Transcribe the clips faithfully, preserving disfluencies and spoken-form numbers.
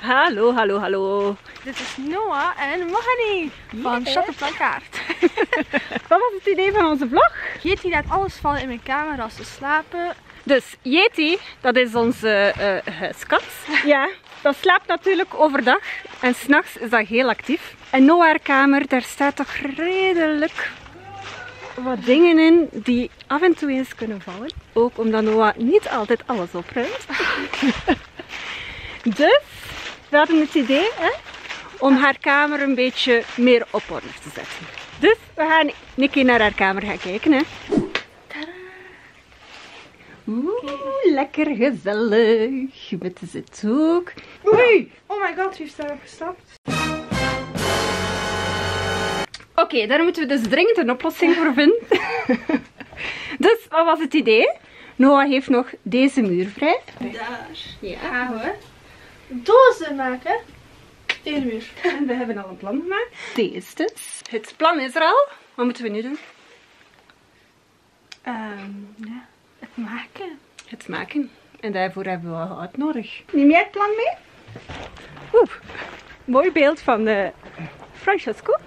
Hallo, hallo, hallo. Dit is Noah en Mahani van Yeah. Shot op Plankaart. Wat was het idee van onze vlog? Yeti laat alles vallen in mijn kamer als we slapen. Dus Yeti, dat is onze uh, huiskat. Ja, dat slaapt natuurlijk overdag en s'nachts is dat heel actief. En Noah haar kamer, daar staat toch redelijk wat dingen in die af en toe eens kunnen vallen. Ook omdat Noah niet altijd alles opruimt. Dus we hadden het idee hè, om haar kamer een beetje meer op orde te zetten. Dus we gaan een keer naar haar kamer gaan kijken. Hè. Oeh, lekker gezellig. Met de zithoek. Oei! Oh my god, wie is daarop gestapt? Oké, okay, daar moeten we dus dringend een oplossing voor vinden. Dus, wat was het idee? Noah heeft nog deze muur vrij. Daar. Ja. Gaan we dozen maken. Tegen de muur. En we hebben al een plan gemaakt. Deze dus. Het plan is er al. Wat moeten we nu doen? Um, ja, het maken. Het maken. En daarvoor hebben we hout nodig. Neem jij het plan mee? Oeh, mooi beeld van uh, Francesco.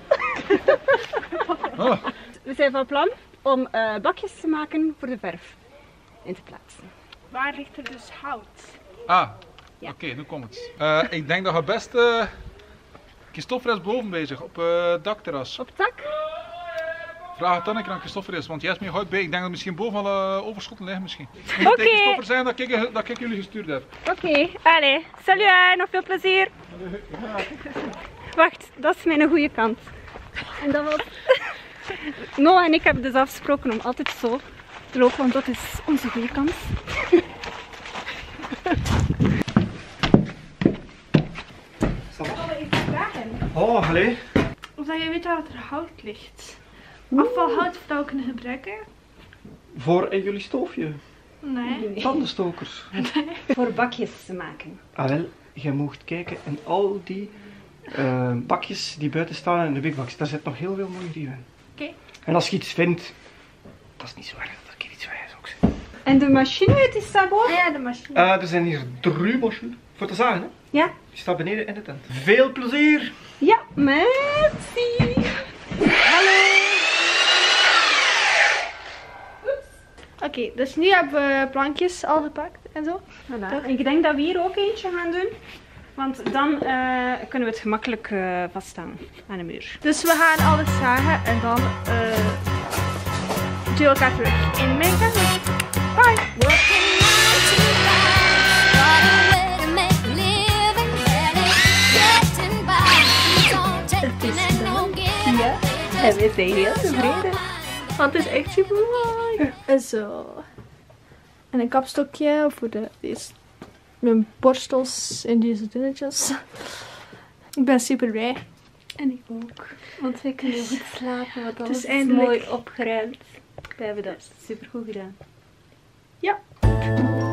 Oh. We zijn van plan om uh, bakjes te maken voor de verf in te plaatsen. Waar ligt er dus hout? Ah, Ja. oké, okay, nu komt het. Uh, ik denk dat het best... Uh, Christopher is boven bezig, op uh, het dakterras. Op het dak? Vraag het dan een keer aan Christopher is, want jij is meer hout bij. Ik denk dat misschien boven al uh, overschotten liggen misschien. Oké. Moet tegen Christopher zijn dat ik, dat ik jullie gestuurd heb. Oké, okay. Allee. Salut hè, nog veel plezier. Wacht, dat is mijn goede kant. En dat was... Noah en ik hebben dus afgesproken om altijd zo te lopen, want dat is onze goede kant. Oh, hallo. Of dat je weet waar er hout ligt. Afvalhout zou kunnen gebruiken. Voor in jullie stoofje. Nee. Tandenstokers. Voor bakjes te maken. Ah wel, je mocht kijken in al die uh, bakjes die buiten staan in de big box. Daar zit nog heel veel mooie rieven in. Oké. Okay. En als je iets vindt, dat is niet zo erg dat er iets bij is ook. En de machine, die staat boven? Ah ja, de machine. Uh, er zijn hier drie machines voor te zagen, hè? Ja. Die staat beneden in de tent. Veel plezier! Ja, merci! Hallo! Oké, okay, dus nu hebben we plankjes al gepakt en zo. Voilà. Ik denk dat we hier ook eentje gaan doen. Want dan uh, kunnen we het gemakkelijk uh, vaststaan aan de muur. Dus we gaan alles zagen en dan uh, doen we elkaar terug in mijn kamer. Bye! Ja, en we zijn heel tevreden. Want het is echt super mooi. En zo. En een kapstokje voor de, deze, mijn borstels in deze dingetjes. Ik ben super blij. En ik ook. Want wij kunnen goed slapen, want alles is is eindelijk mooi opgeruimd. We hebben dat super goed gedaan. Ja.